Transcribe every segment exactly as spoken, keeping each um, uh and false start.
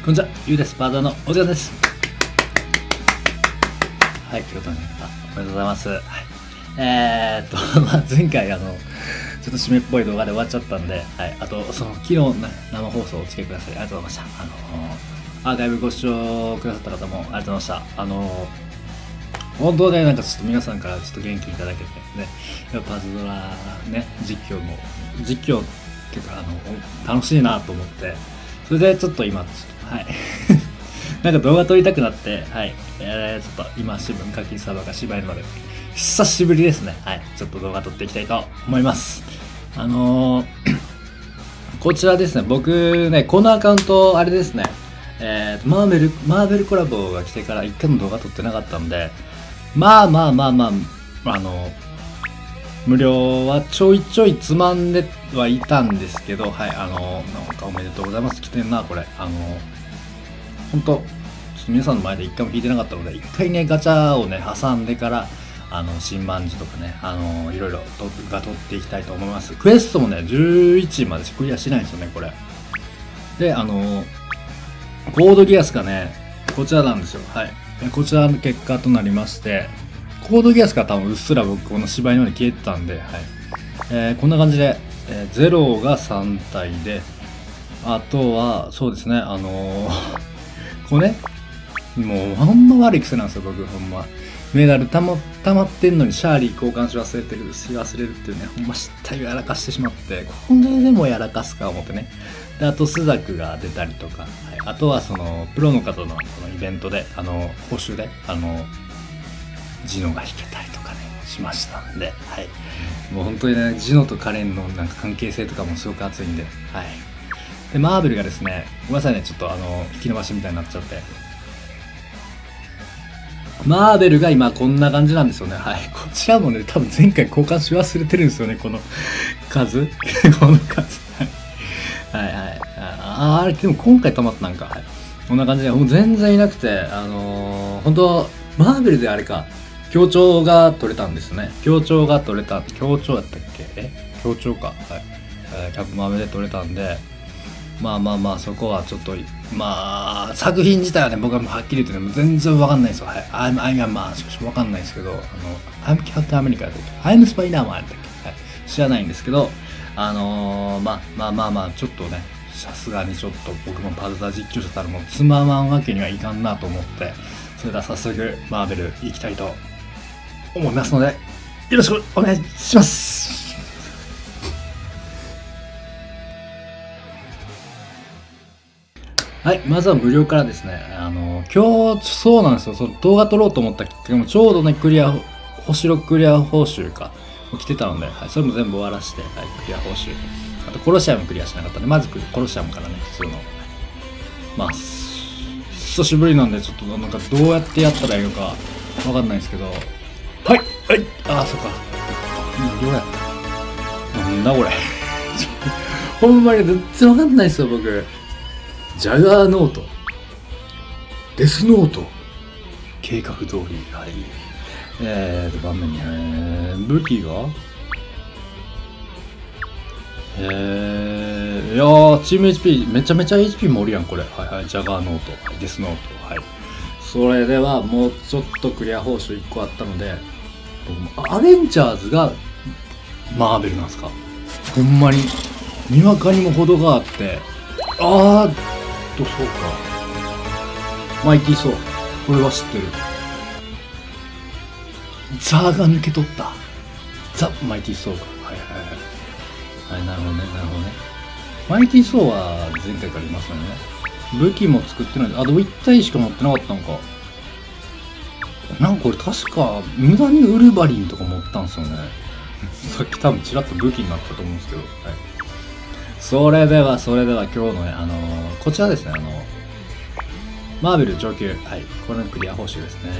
こんにちは、ゆうです。パートのお時間です。はい、今日とね、おめでとうございます。はい、えーっと、まあ、前回、あの、ちょっと締めっぽい動画で終わっちゃったんで、はい、あと、その、昨日、ね、生放送をお付けくださり、ありがとうございました。あの、アーカイブご視聴くださった方もありがとうございました。あの、本当ね、なんかちょっと皆さんからちょっと元気いただけてね、やっぱパズドラね、実況も、実況っていうか、あの、楽しいなと思って、それでちょっと今、ちょっと、はい。なんか動画撮りたくなって、はい。えー、ちょっと今、新聞課金サーバーが縛るので、久しぶりですね。はい。ちょっと動画撮っていきたいと思います。あのー、こちらですね、僕ね、このアカウント、あれですね、えー、マーベル、マーベルコラボが来てから一回も動画撮ってなかったんで、まあまあまあまあ、あの、無料はちょいちょいつまんではいたんですけど、はい、あの、なんかおめでとうございます。来てんな、これ。あの、ほんと、ちょっと皆さんの前で一回も聞いてなかったので、一回ね、ガチャをね、挟んでから、あの、新万字とかね、あの、いろいろとが取っていきたいと思います。クエストもね、じゅういちまでしかクリアしないんですよね、これ。で、あの、コードギアスがね、こちらなんですよ。はい。こちらの結果となりまして、コードギアスが多分うっすら僕この芝居のように消えてたんで、はい。えー、こんな感じで、えー、ゼロがさん体で、あとは、そうですね、あのー、これね、もうほんま悪い癖なんですよ、僕、ほんま。メダルたま、たまってんのにシャーリー交換し忘れてる、し忘れるっていうね、ほんま失態をやらかしてしまって、これでもやらかすか思ってね。で、あと、スザクが出たりとか、はい、あとはその、プロの方のこのイベントで、あの、報酬で、あの、ジノが弾けたりとかね、しましたんで、はい。もう本当にね、ジノとカレンのなんか関係性とかもすごく熱いんで、はい。で、マーベルがですね、ごめんなさいね、ちょっとあの、引き伸ばしみたいになっちゃって。マーベルが今こんな感じなんですよね。はい。こちらもね、多分前回交換し忘れてるんですよね、この数。この数。はいはいはい。ああ、れ、でも今回溜まったなんか、はい。こんな感じで、もう全然いなくて、あのー、本当マーベルであれか、協調が取れたんですね。協調が取れた。協調だったっけえ協調か。はい。えー、ひゃくまんめで取れたんで、まあまあまあ、そこはちょっと、まあ、作品自体はね、僕はもうはっきり言ってね、全然わかんないですよ。はい。I'm, I'm a man しかわかんないですけど、あの、I'm Captain America だったっけ ?I'm Spider-Man だったっけ、はい。知らないんですけど、あのー、まあまあまあまあ、ちょっとね、さすがにちょっと僕もパズドラ実況者たるもつままんわけにはいかんなと思って、それでは早速、マーベル行きたいと思いますので、よろしくお願いします。はい、まずは無料からですね。あの、今日、そうなんですよ。その動画撮ろうと思ったきっかけもちょうどね、クリア、星ろくクリア報酬か、来てたので、はい、それも全部終わらして、はい、クリア報酬。あと、コロシアムクリアしなかったんで、まずコロシアムからね、普通の。まあ、久しぶりなんで、ちょっとなんかどうやってやったらいいのか、わかんないですけど、はい、はい、ああ、そっか。無料やった。なんだこれ。ほんまに全然わかんないですよ、僕。ジャガーノート、デスノート、計画通り、はい。えーと、盤面に、えー、武器がえー、いやー、チーム エイチピー、めちゃめちゃ エイチピー 盛るやん、これ。はいはい、ジャガーノート、デスノート、はい。それでは、もうちょっとクリア報酬いっこあったので、僕も、アベンジャーズがマーベルなんですか？ほんまに、にわかにも程があって、あー、そうか。マイティーソー。これは知ってる。ザーが抜け取った。ザ・マイティーソーか。はいはいはい。はい、なるほどね、なるほどね。マイティーソーは前回からいますよね。武器も作ってない。あ、でもいち体しか持ってなかったのか。なんかこれ確か、無駄にウルヴァリンとか持ったんですよね。さっき多分ちらっと武器になったと思うんですけど。はい。それでは、それでは今日のね、あのー、こちらですね、あのー、マーベル上級。はい。これのクリア報酬ですね。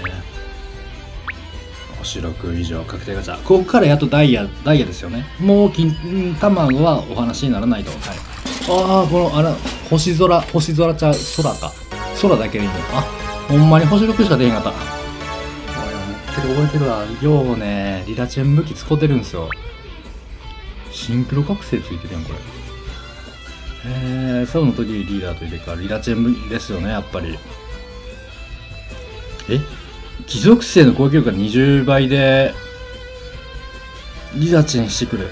星ろく以上確定ガチャ。ここからやっとダイヤ、ダイヤですよね。もう金、卵はお話にならないと。はい。ああ、この、あら、星空、星空ちゃう、空か。空だけでいいの。あ、ほんまに星ろくしか出へんかった。これ持ってる覚えてるわ。ようね、リラチェン武器使ってるんですよ。シンクロ覚醒ついてるやん、これ。 えー、サブの時リーダーと入れ替わる。リラチェンですよね、やっぱり。え貴族生の攻撃力がにじゅうばいで、リラチェンしてくる。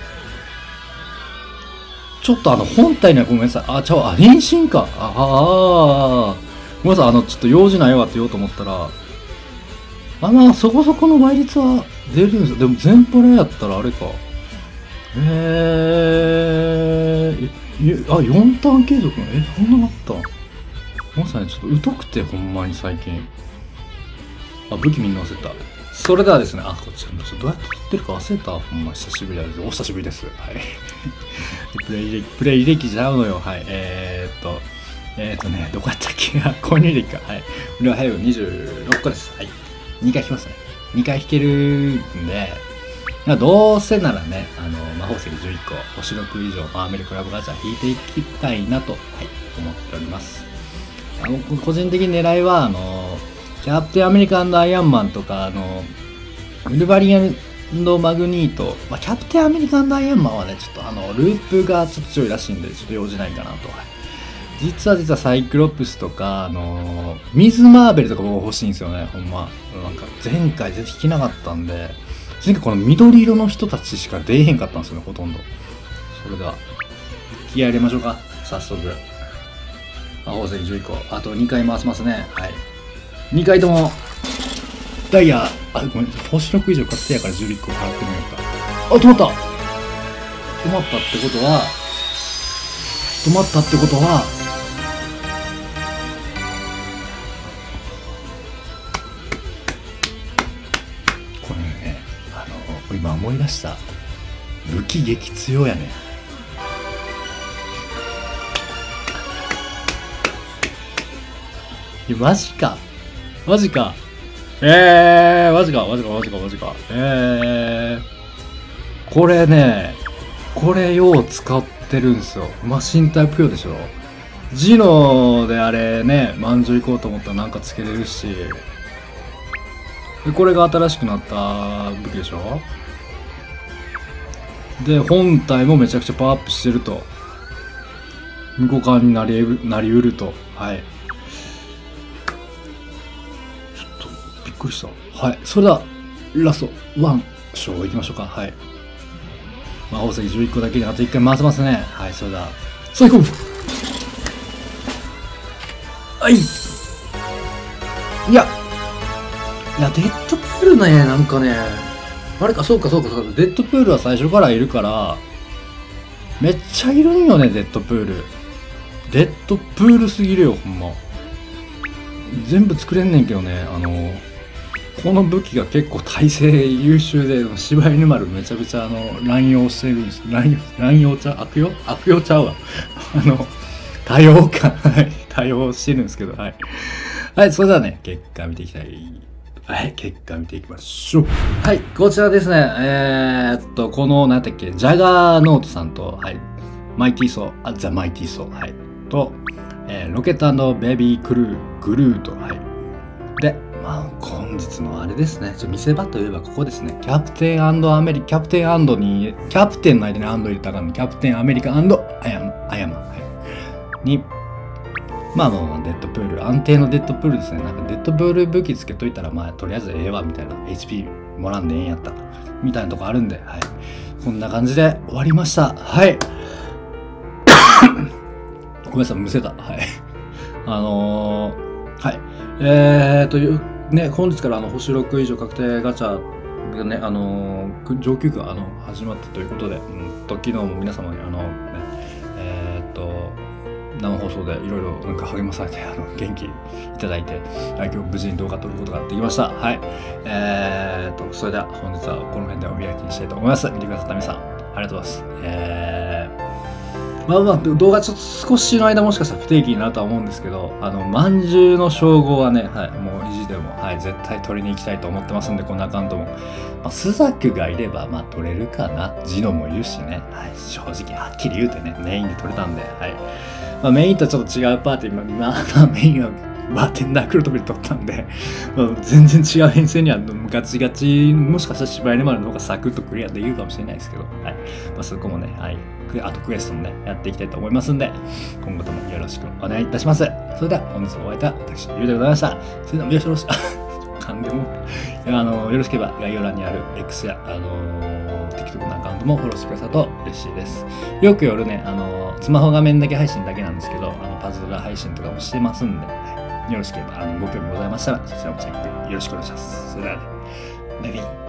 ちょっとあの、本体にはごめんなさい。あ、ちゃう、あ、変身か。ああ、ごめんなさい。あの、ちょっと用事ないわって言おうと思ったら、あ、まあ、そこそこの倍率は出るんですよ。でも、全プレイやったらあれか。えー、あ、よんターン継続の、え、そんなのあった？ごめんなさいね。ちょっと疎くて、ほんまに最近。あ、武器みんな忘れた。それではですね、あ、こっち、ちょっとどうやって撮ってるか忘れた。ほんま、久しぶりです。お久しぶりです。はい。プレイ歴、プレイ歴ちゃうのよ。はい。えー、っと、えー、っとね、どこやったっけ？購入歴か。はい。これは早くにじゅうろっこです。はい。にかい引きますね。にかい引けるんで、どうせならね、あの、魔法石じゅういっこ、星ろく以上のアメリカラブガチャ引いていきたいなと、はい、思っております。あの、個人的狙いは、あの、キャプテンアメリカンアイアンマンとか、あの、ウルヴァリンマグニート、まあ、キャプテンアメリカンアイアンマンはね、ちょっとあの、ループがちょっと強いらしいんで、ちょっと用事ないかなと。実は実はサイクロプスとか、あの、ミズ・マーベルとかも欲しいんですよね、ほんま。なんか、前回全然引けなかったんで、前回この緑色の人たちしか出えへんかったんですよね、ほとんど。それでは、気合入れましょうか、早速。魔法石じゅういっこ、あとにかい回せますね。はい。にかいとも、ダイヤ、あ、ごめん、星ろく以上確定やからじゅういっこ払ってみようか。あ、止まった止まったってことは、止まったってことは、これね、あの、今思い出した。武器激強やね。いや、マジか。マジか。えー、マジか、マジか、マジか、マジか。えー、これね、これよう使ってるんですよ。マシンタイプ用でしょ。ジノであれね、満場行こうと思ったらなんかつけれるし。で、これが新しくなった武器でしょ。で、本体もめちゃくちゃパワーアップしてると。無効化になりうる、なりうると。はい。びっくりした。はい。それでは、ラスト、ワン、ショーいきましょうか。はい。魔法石じゅういっこだけにあといっかい回せますね。はい、それでは、最高！はい。いや、いや、デッドプールね、なんかね、あれか、そうか、そうか、そうか、デッドプールは最初からいるから、めっちゃいるんよね、デッドプール。デッドプールすぎるよ、ほんま。全部作れんねんけどね、あの、この武器が結構耐性優秀で、柴犬丸めちゃくちゃあの、乱用してるんです。乱用、乱用ちゃう悪用悪用ちゃうわ。あの、多様か。はい。多用してるんですけど、はい。はい、それではね、結果見ていきたい。はい、結果見ていきましょう。はい、こちらですね。えー、っと、この、なんだっけ、ジャガーノートさんと、はい、マイティーソー、あ、ザ・マイティーソー、はい、と、えー、ロケット&ベビークルー、グルート、はい。で、まあ、本日のあれですね。ちょ見せ場といえばここですね。キャプテン&アメリカ、キャプテン&に、キャプテンの間に&入れたらキャプテンアメリカ&アヤマ、アヤマ、はい。に、まあもうデッドプール、安定のデッドプールですね。なんかデッドプール武器つけといたら、まあとりあえずええわ、みたいな。エイチピー もらんでええんやったら。みたいなとこあるんで、はい。こんな感じで終わりました。はい。ごめんなさい、むせた。はい。あのー、はい。えーという、ね、本日からあの、星ろく以上確定ガチャがね、あのー、上級があの、始まったということで、うんと、昨日も皆様にあの、ね、えーと、生放送でいろいろなんか励まされて、あの、元気いただいて、今日無事に動画撮ることができました。はい。えーと、それでは本日はこの辺でお開きにしたいと思います。見てくださった皆さん、ありがとうございます。えー、まあまあ、動画ちょっと少しの間もしかしたら不定期になるとは思うんですけど、あの、まんじゅうの称号はね、はい、もう意地でも、はい、絶対取りに行きたいと思ってますんで、このアカウントも。まあ、スザクがいれば、まあ、取れるかな。ジノもいるしね。はい、正直、はっきり言うてね、メインで取れたんで、はい。まあ、メインとちょっと違うパーティー、まあ、まあ、メインはバーテンダー黒飛びで撮ったんで、まあ、全然違う編成にはガチガチ、もしかしたら柴犬丸の方がサクッとクリアできるかもしれないですけど、はい。まあ、そこもね、はい。あとクエストもね、やっていきたいと思いますんで、今後ともよろしくお願いいたします。それでは本日もお会いいた私、ゆうでございました。それではよろしく、噛んでも、あの、よろしければ概要欄にある X や、あのー、TikTok のアカウントもフォローしてくださると嬉しいです。よく夜ね、あのー、スマホ画面だけ配信だけなんですけど、あのパズル配信とかもしてますんで、はい、よろしければあのご興味ございましたら、そちらもチェックよろしくお願いします。それではね、バイビー。